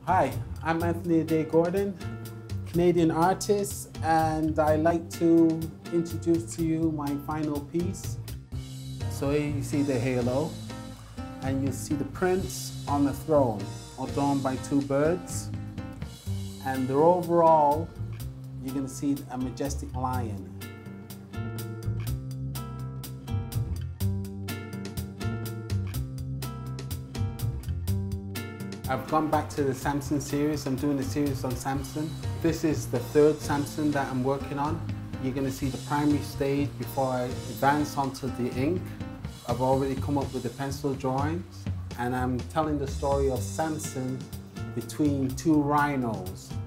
Hi, I'm Anthony Adé Gordon, Canadian artist, and I'd like to introduce to you my final piece. So here you see the halo, and you see the prince on the throne, adorned by two birds. And the overall, you're going to see a majestic lion. I've gone back to the Samson series. I'm doing a series on Samson. This is the third Samson that I'm working on. You're going to see the primary stage before I advance onto the ink. I've already come up with the pencil drawings, and I'm telling the story of Samson between two rhinos.